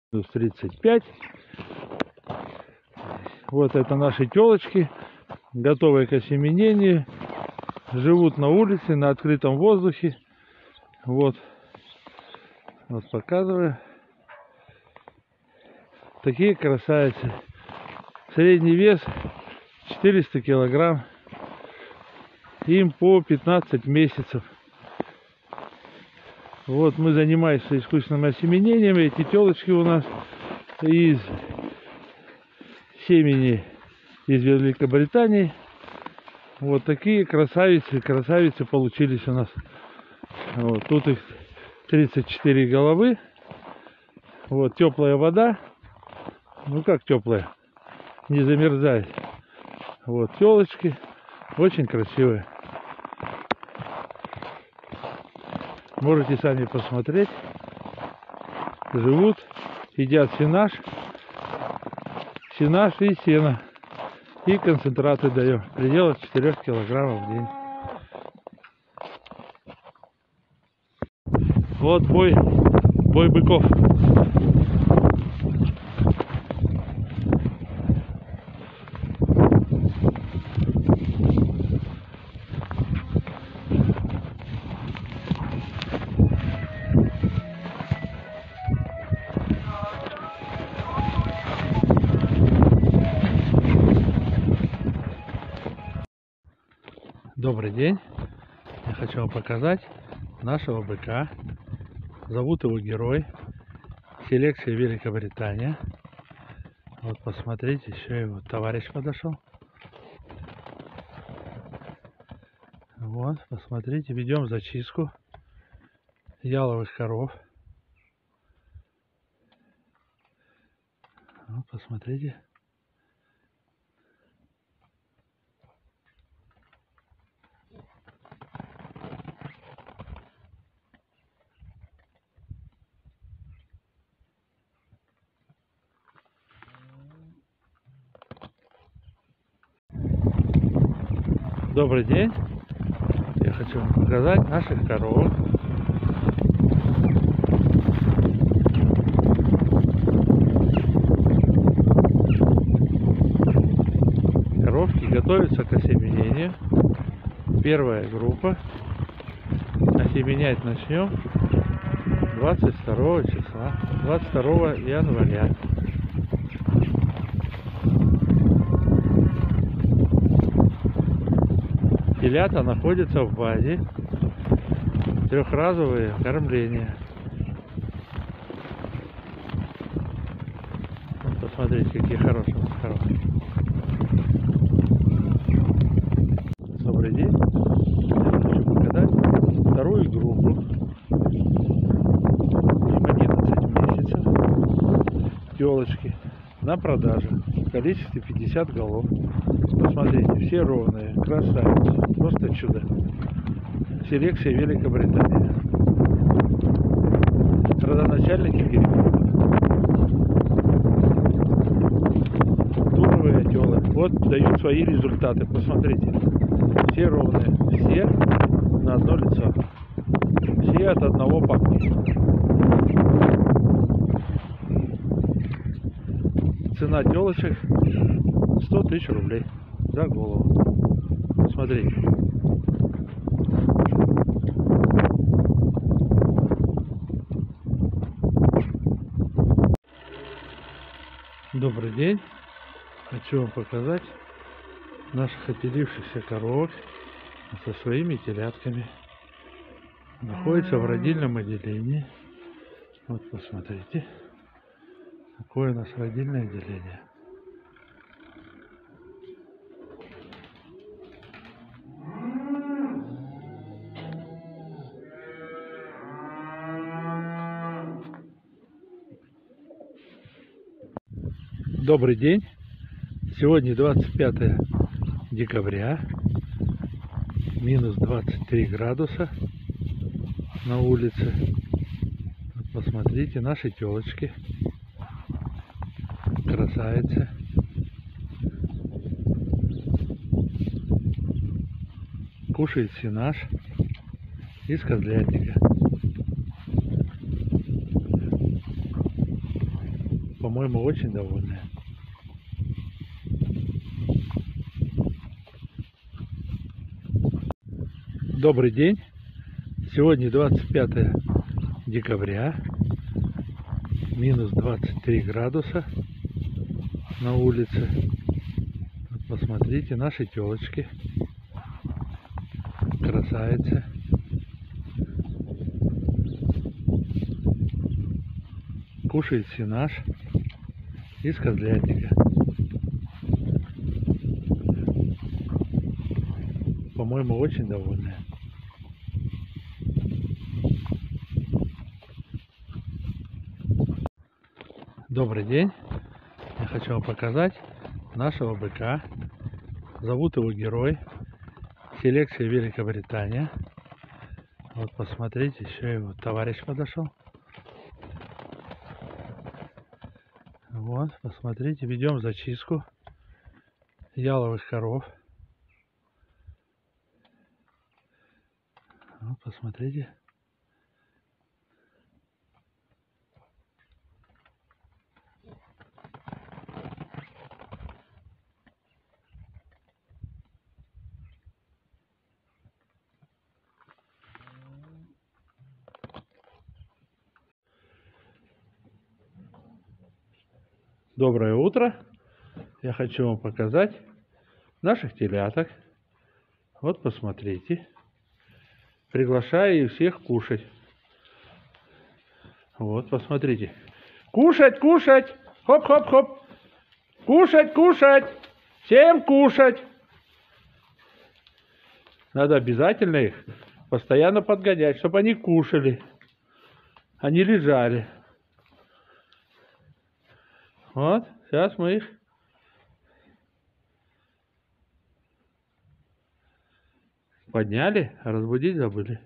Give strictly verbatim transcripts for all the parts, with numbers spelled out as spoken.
минус тридцать пять. Вот это наши телочки, готовые к осеменению. Живут на улице, на открытом воздухе. Вот. Вот показываю. Такие красавицы. Средний вес четыреста килограмм. Им по пятнадцать месяцев. Вот мы занимаемся искусственным осеменением. Эти телочки у нас из семени из Великобритании. Вот такие красавицы, красавицы получились у нас. Вот, тут их тридцать четыре головы. Вот теплая вода. Ну как теплая? Не замерзает. Вот телочки. Очень красивые. Можете сами посмотреть. Живут, едят сенаж. Сенаж и сено. И концентраты даем. В пределах четырёх килограммов в день. Вот бой, бой быков. Добрый день. Я хочу вам показать нашего быка. Зовут его Герой. Селекция Великобритания. Вот посмотрите, еще его товарищ подошел. Вот, посмотрите, ведем зачистку яловых коров. Вот, посмотрите. Добрый день. Я хочу вам показать наших коров. Коровки готовятся к осеменению. Первая группа. Осеменять начнем двадцать второго числа, двадцать второго января. Телята находятся в базе. Трехразовые кормления. Посмотрите, какие хорошие коровки. Добрый день. Я хочу показать вторую группу. Им одиннадцать месяцев. Телочки на продажу. В количестве пятьдесят голов. Посмотрите, все ровные, красавицы, просто чудо. Селекция Великобритания. Родоначальники грибов. Туровые телы. Вот дают свои результаты. Посмотрите. Все ровные. Все на одно лицо. Все от одного папки. Цена телочек сто тысяч рублей за голову. Смотрите. Добрый день. Хочу вам показать наших отделившихся коровок со своими телятками. Находится в родильном отделении. Вот посмотрите. Какое у нас родильное отделение. Добрый день. Сегодня двадцать пятое декабря. Минус двадцать три градуса на улице. Вот посмотрите, наши телочки. Красавицы. Кушает сенаж из козлятника. По-моему, очень довольны. Добрый день. Сегодня двадцать пятое декабря. Минус двадцать три градуса на улице. Вот посмотрите, наши телочки. Красавицы. Кушает сенаж из козлятника. По-моему, очень довольны. Добрый день. Я хочу вам показать нашего быка. Зовут его Герой. Селекция Великобритания. Вот посмотрите, еще его товарищ подошел. Вот, посмотрите, ведем зачистку яловых коров. Вот, посмотрите. Доброе утро! Я хочу вам показать наших теляток. Вот посмотрите. Приглашаю их всех кушать. Вот, посмотрите. Кушать, кушать! Хоп-хоп-хоп! Кушать, кушать! Всем кушать! Надо обязательно их постоянно подгонять, чтобы они кушали, а не лежали. Вот, сейчас мы их подняли, а разбудить забыли.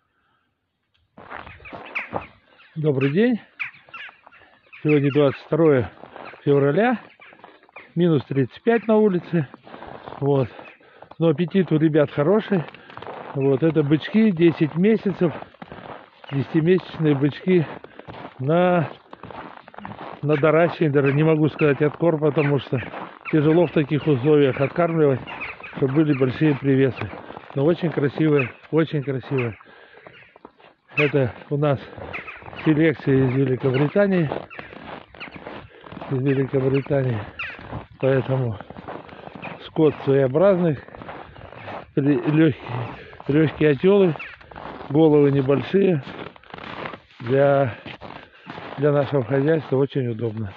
Добрый день. Сегодня двадцать второе февраля. Минус тридцать пять на улице. Вот. Но аппетит у ребят хороший. Вот это бычки десять месяцев. десятимесячные бычки на, на доращивание. Даже не могу сказать откорм, потому что тяжело в таких условиях откармливать, чтобы были большие привесы. Но очень красивые, очень красивые. Это у нас селекция из Великобритании. Из Великобритании. Поэтому скот своеобразный. Легкие, легкие отелы. Головы небольшие. Для, для нашего хозяйства очень удобно.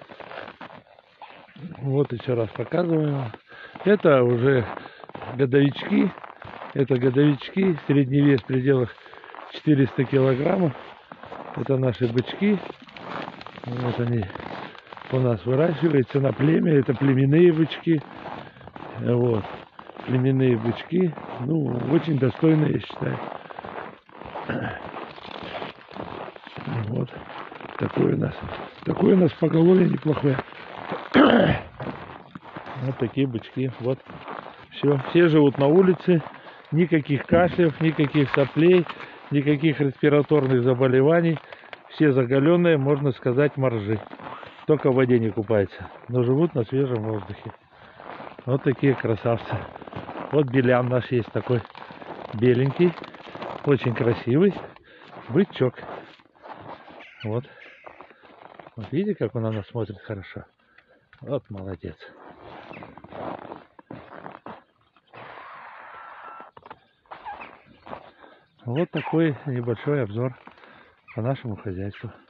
Вот еще раз показываю. Это уже годовички. Это годовички. Средний вес в пределах четыреста килограммов. Это наши бычки. Вот они у нас выращиваются на племя. Это племенные бычки. Вот. Племенные бычки. Ну, очень достойные, я считаю. Вот. Такой у нас. Такой у нас поголовье неплохое. Вот такие бычки. Вот. Все. Все живут на улице. Никаких кашлев, никаких соплей, никаких респираторных заболеваний. Все заголенные, можно сказать, моржи. Только в воде не купаются, но живут на свежем воздухе. Вот такие красавцы. Вот белян наш есть такой беленький, очень красивый бычок. Вот. Вот видите, как он на нас смотрит хорошо. Вот молодец. Вот такой небольшой обзор по нашему хозяйству.